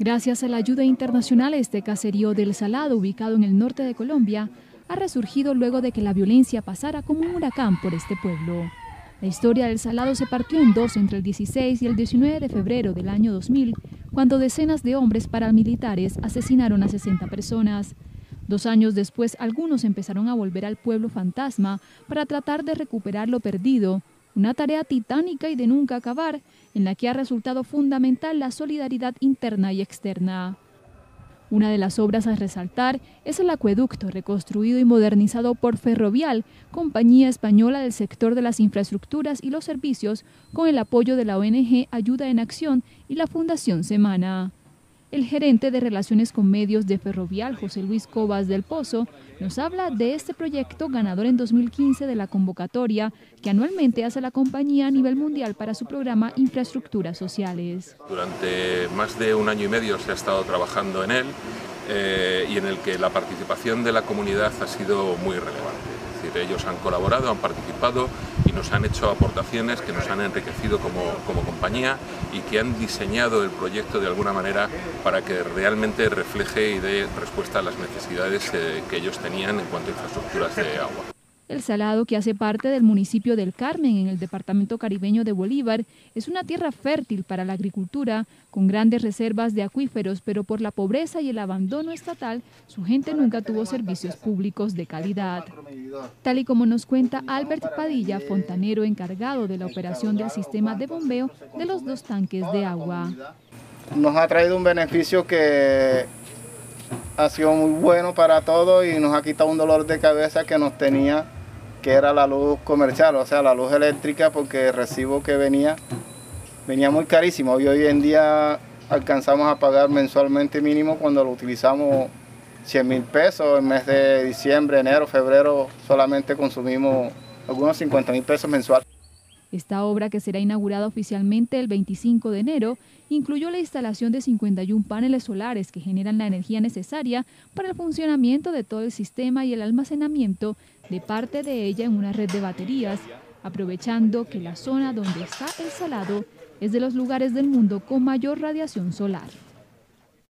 Gracias a la ayuda internacional, este caserío del Salado, ubicado en el norte de Colombia, ha resurgido luego de que la violencia pasara como un huracán por este pueblo. La historia del Salado se partió en dos entre el 16 y el 19 de febrero del año 2000, cuando decenas de hombres paramilitares asesinaron a 60 personas. 2 años después, algunos empezaron a volver al pueblo fantasma para tratar de recuperar lo perdido, una tarea titánica y de nunca acabar, en la que ha resultado fundamental la solidaridad interna y externa. Una de las obras a resaltar es el acueducto reconstruido y modernizado por Ferrovial, compañía española del sector de las infraestructuras y los servicios, con el apoyo de la ONG Ayuda en Acción y la Fundación Semana. El gerente de Relaciones con Medios de Ferrovial, José Luis Cobas del Pozo, nos habla de este proyecto ganador en 2015 de la convocatoria que anualmente hace la compañía a nivel mundial para su programa Infraestructuras Sociales. Durante más de 1 año y medio se ha estado trabajando en él y en el que la participación de la comunidad ha sido muy relevante. Es decir, ellos han colaborado, han participado y nos han hecho aportaciones que nos han enriquecido como compañía y que han diseñado el proyecto de alguna manera para que realmente refleje y dé respuesta a las necesidades que ellos tenían en cuanto a infraestructuras de agua. El Salado, que hace parte del municipio del Carmen, en el departamento caribeño de Bolívar, es una tierra fértil para la agricultura, con grandes reservas de acuíferos, pero por la pobreza y el abandono estatal, su gente nunca tuvo servicios públicos de calidad. Tal y como nos cuenta Albert Padilla, fontanero encargado de la operación del sistema de bombeo de los 2 tanques de agua. Nos ha traído un beneficio que ha sido muy bueno para todos y nos ha quitado un dolor de cabeza que nos tenía, que era la luz comercial, o sea, la luz eléctrica, porque el recibo que venía muy carísimo y hoy en día alcanzamos a pagar mensualmente mínimo cuando lo utilizamos 100.000 pesos. En mes de diciembre, enero, febrero solamente consumimos algunos 50.000 pesos mensuales. Esta obra, que será inaugurada oficialmente el 25 de enero, incluyó la instalación de 51 paneles solares que generan la energía necesaria para el funcionamiento de todo el sistema y el almacenamiento de parte de ella en una red de baterías, aprovechando que la zona donde está el Salado es de los lugares del mundo con mayor radiación solar.